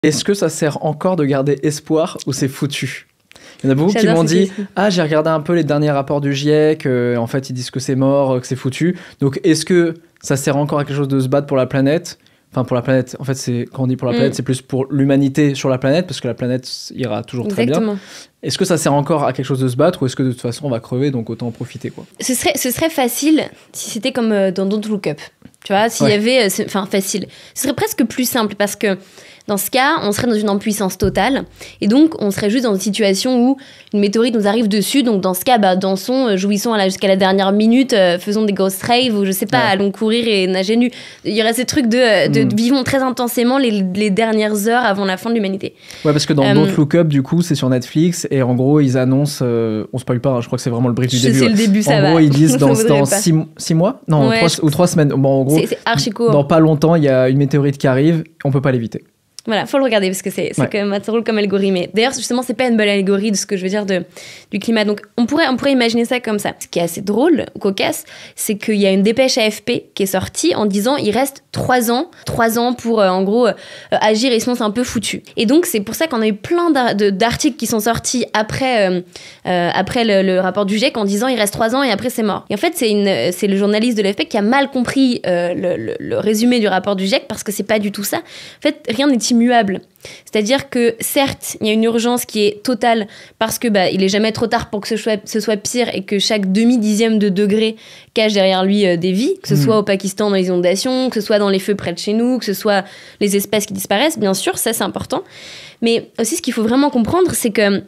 Est-ce que ça sert encore de garder espoir ou c'est foutu? Il y en a beaucoup qui m'ont dit « Ah, j'ai regardé un peu les derniers rapports du GIEC, en fait, ils disent que c'est mort, que c'est foutu. Donc, est-ce que ça sert encore à quelque chose de se battre pour la planète ?» Enfin, pour la planète, en fait, quand on dit pour la planète, c'est plus pour l'humanité sur la planète, parce que la planète ira toujours très bien. Est-ce que ça sert encore à quelque chose de se battre, ou est-ce que de toute façon, on va crever, donc autant en profiter, quoi? Ce serait facile si c'était comme dans Don't Look Up. Tu vois, s'il y avait... Enfin, facile. Ce serait presque plus simple, parce que dans ce cas, on serait dans une impuissance totale. Et donc, on serait juste dans une situation où une météorite nous arrive dessus. Donc, dans ce cas, dansons, jouissons jusqu'à la dernière minute, faisons des ghost raves, ou je sais pas, allons courir et nager nus. Il y aurait ces trucs de vivons très intensément les dernières heures avant la fin de l'humanité. Ouais, parce que dans Don't Look Up, du coup, c'est sur Netflix. Et en gros, ils annoncent... on spoil pas, hein, je crois que c'est vraiment le brief du début. C'est le début, ça va. En gros, ils disent dans 6 mois? Non, ouais, 3 semaines. Bon, en gros, c'est archi court. Dans pas longtemps, il y a une météorite qui arrive. On peut pas l'éviter. Voilà, faut le regarder parce que c'est quand même assez drôle comme allégorie. Mais d'ailleurs, justement, c'est pas une bonne allégorie de ce que je veux dire du climat. Donc, on pourrait imaginer ça comme ça. Ce qui est assez drôle, cocasse, c'est qu'il y a une dépêche AFP qui est sortie en disant il reste 3 ans pour, en gros, agir et sinon c'est un peu foutu. Et donc, c'est pour ça qu'on a eu plein d'articles qui sont sortis après le rapport du GIEC en disant il reste 3 ans et après c'est mort. Et en fait, c'est le journaliste de l'AFP qui a mal compris le résumé du rapport du GIEC parce que c'est pas du tout ça. En fait, rien n'est immuable. C'est-à-dire que certes, il y a une urgence qui est totale parce que il est jamais trop tard pour que ce soit pire et que chaque demi-dixième de degré cache derrière lui des vies, que ce soit au Pakistan dans les inondations, que ce soit dans les feux près de chez nous, que ce soit les espèces qui disparaissent, bien sûr, ça c'est important. Mais aussi ce qu'il faut vraiment comprendre, c'est que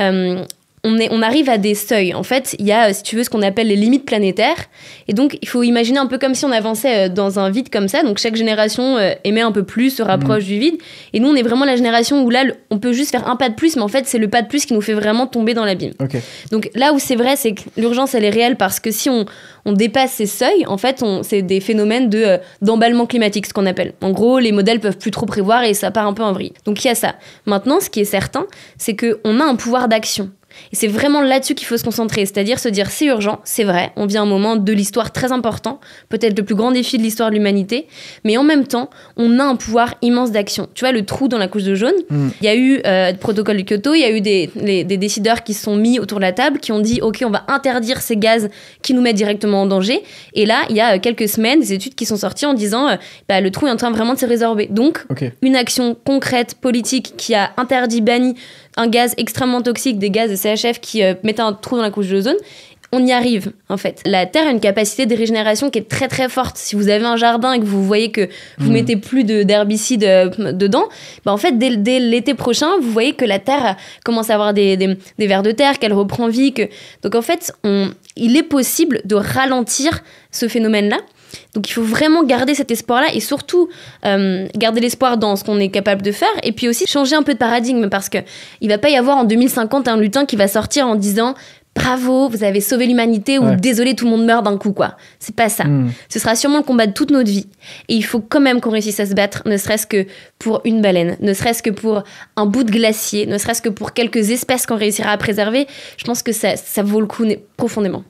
on arrive à des seuils. En fait, il y a, si tu veux, ce qu'on appelle les limites planétaires. Et donc, il faut imaginer un peu comme si on avançait dans un vide comme ça. Donc, chaque génération émet un peu plus, se rapproche du vide. Et nous, on est vraiment la génération où là, on peut juste faire un pas de plus. Mais en fait, c'est le pas de plus qui nous fait vraiment tomber dans l'abîme. Okay. Donc, là où c'est vrai, c'est que l'urgence, elle est réelle parce que si on dépasse ces seuils, en fait, c'est des phénomènes d'emballement climatique, ce qu'on appelle. En gros, les modèles peuvent plus trop prévoir et ça part un peu en vrille. Donc, il y a ça. Maintenant, ce qui est certain, c'est qu'on a un pouvoir d'action. Et c'est vraiment là-dessus qu'il faut se concentrer, c'est-à-dire se dire c'est urgent, c'est vrai, on vit un moment de l'histoire très important, peut-être le plus grand défi de l'histoire de l'humanité, mais en même temps, on a un pouvoir immense d'action. Tu vois, le trou dans la couche de jaune, il y a eu le protocole de Kyoto, il y a eu des décideurs qui se sont mis autour de la table, qui ont dit ok, on va interdire ces gaz qui nous mettent directement en danger. Et là, il y a quelques semaines, des études qui sont sorties en disant le trou est en train vraiment de se résorber. Donc, une action concrète, politique, qui a interdit, banni un gaz extrêmement toxique, des gaz de CHF qui mettaient un trou dans la couche d'ozone, on y arrive en fait. La Terre a une capacité de régénération qui est très très forte. Si vous avez un jardin et que vous voyez que vous mettez plus d'herbicides dedans, en fait dès l'été prochain, vous voyez que la Terre commence à avoir des vers de terre, qu'elle reprend vie. Donc en fait, il est possible de ralentir ce phénomène-là. Donc il faut vraiment garder cet espoir-là et surtout garder l'espoir dans ce qu'on est capable de faire et puis aussi changer un peu de paradigme parce qu'il ne va pas y avoir en 2050 un lutin qui va sortir en disant « Bravo, vous avez sauvé l'humanité » ou « Désolé, tout le monde meurt d'un coup ». C'est pas ça. Ce sera sûrement le combat de toute notre vie. Et il faut quand même qu'on réussisse à se battre, ne serait-ce que pour une baleine, ne serait-ce que pour un bout de glacier, ne serait-ce que pour quelques espèces qu'on réussira à préserver. Je pense que ça vaut le coup profondément.